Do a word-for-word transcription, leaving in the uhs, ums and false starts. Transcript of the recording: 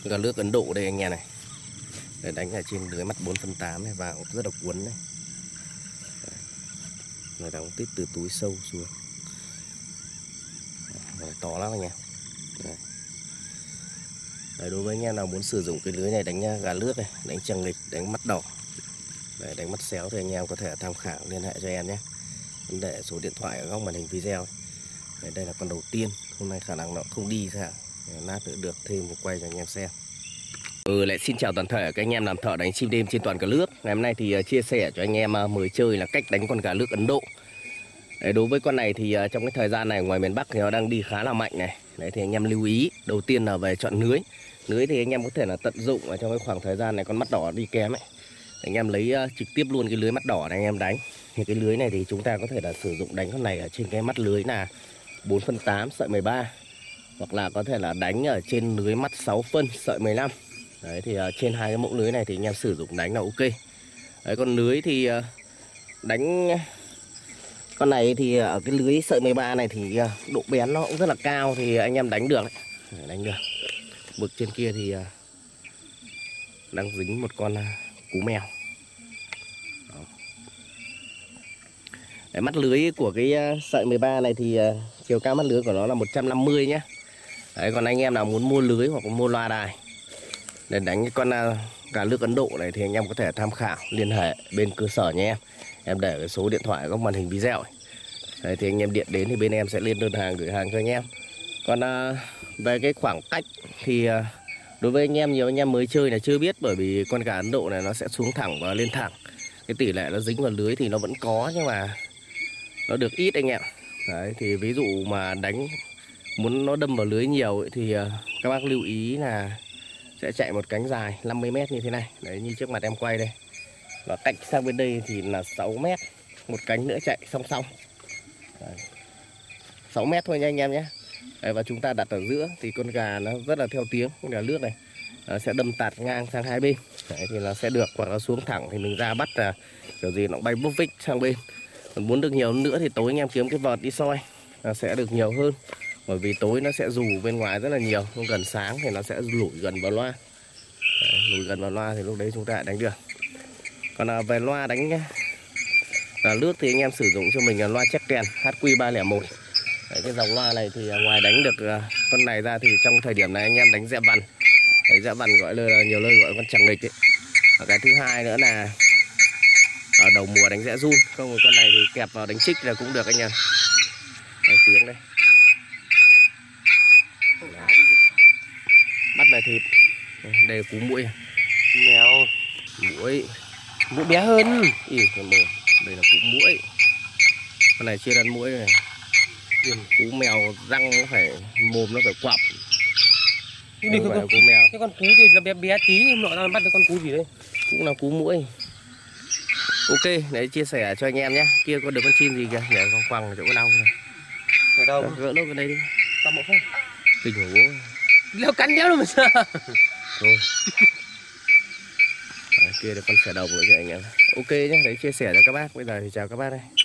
Gà nước Ấn Độ đây anh em này. Để đánh ở trên lưới mắt bốn phân tám này, vào rất là cuốn này. Nó đóng tít từ túi sâu xuống. Đấy, to lắm anh em. Đấy. Đấy, đối với anh em nào muốn sử dụng cái lưới này đánh gà lướt này, đánh trăng nghịch, đánh mắt đỏ, đấy, đánh mắt xéo thì anh em có thể tham khảo liên hệ cho em nhé. Để số điện thoại ở góc màn hình video. Đấy, đây là con đầu tiên, hôm nay khả năng nó không đi sao, lát nữa được thêm một quay cho anh em xem. Ừ, lại xin chào toàn thể các anh em làm thợ đánh chim đêm trên toàn cả nước. Ngày hôm nay thì uh, chia sẻ cho anh em uh, mới chơi là cách đánh con gà nước Ấn Độ. Đấy, đối với con này thì uh, trong cái thời gian này ngoài miền Bắc thì nó đang đi khá là mạnh này. Đấy thì anh em lưu ý, đầu tiên là về chọn lưới. Lưới thì anh em có thể là tận dụng ở trong cái khoảng thời gian này con mắt đỏ đi kém ấy. Anh em lấy uh, trực tiếp luôn cái lưới mắt đỏ này anh em đánh. Thì cái lưới này thì chúng ta có thể là sử dụng đánh con này ở trên cái mắt lưới là bốn phân tám sợi mười ba, hoặc là có thể là đánh ở trên lưới mắt sáu phân sợi mười lăm. Đấy thì uh, trên hai cái mẫu lưới này thì anh em sử dụng đánh là ok. Đấy, con lưới thì uh, đánh con này thì ở cái lưới sợi mười ba này thì uh, độ bén nó cũng rất là cao, thì anh em đánh được đấy. Đánh được. Bực trên kia thì uh, đang dính một con uh, cú mèo. Đó. Đấy, mắt lưới của cái uh, sợi mười ba này thì uh, chiều cao mắt lưới của nó là một trăm năm mươi nhé. Đấy, còn anh em nào muốn mua lưới hoặc mua loa đài để đánh cái con uh, gà nước Ấn Độ này thì anh em có thể tham khảo liên hệ bên cơ sở nhé em. Em để cái số điện thoại ở góc màn hình video. Đấy, thì anh em điện đến thì bên em sẽ lên đơn hàng gửi hàng cho anh em. Còn uh, về cái khoảng cách thì uh, đối với anh em, nhiều anh em mới chơi là chưa biết, bởi vì con gà Ấn Độ này nó sẽ xuống thẳng và lên thẳng. Cái tỷ lệ nó dính vào lưới thì nó vẫn có, nhưng mà nó được ít anh em. Đấy, thì ví dụ mà đánh muốn nó đâm vào lưới nhiều ấy, thì uh, các bác lưu ý là sẽ chạy một cánh dài năm mươi mét như thế này. Đấy, như trước mặt em quay đây. Và cách sang bên đây thì là sáu mét. Một cánh nữa chạy song song. Đấy. sáu mét thôi nha anh em nhé. Đấy, và chúng ta đặt ở giữa thì con gà nó rất là theo tiếng. Con gà lướt này nó sẽ đâm tạt ngang sang hai bên. Đấy, thì nó sẽ được. Hoặc nó xuống thẳng thì mình ra bắt là kiểu gì nó bay bốc vích sang bên. Còn muốn được nhiều nữa thì tối anh em kiếm cái vợt đi soi, nó sẽ được nhiều hơn. Bởi vì tối nó sẽ rù bên ngoài rất là nhiều, không gần sáng thì nó sẽ lủi gần vào loa. Đấy, lùi gần vào loa thì lúc đấy chúng ta lại đánh được. Còn à, về loa đánh là lướt thì anh em sử dụng cho mình là loa Checken H Q ba không một. Đấy, cái dòng loa này thì ngoài đánh được à, con này ra thì trong thời điểm này anh em đánh dẹ vằn. Đấy, dẹ vằn gọi là nhiều nơi gọi con chẳng nghịch ấy. Và cái thứ hai nữa là ở đầu mùa đánh dẹ run. Không, rồi con này thì kẹp vào đánh trích là cũng được anh em. Đấy, tiếng đây. Bắt về thịt. Đây là cú muỗi. Mèo Muỗi. muỗi bé hơn. Ý, con mồi. Đây là cú muỗi. Con này chưa ăn muỗi này. Cú mèo răng nó phải, mồm nó phải quặp. Nhưng không phải là cú mèo. Cái con cú thì nó bé bé tí, nhưng mà nó bắt được con cú gì đấy? Cũng là cú muỗi. Ok, để chia sẻ cho anh em nhé. Kia có được con chim gì kìa, nhảy con quăng ở chỗ con ong này. Ở đâu? Gỡ lốt cái đây đi. Tao một không. Kinh hổ bố. Leo cắn đéo đâu mà sao? Thôi. Đấy, kia được con sẻ đồng nữa kìa anh em. Ok nhé, đấy chia sẻ cho các bác. Bây giờ thì chào các bác đây.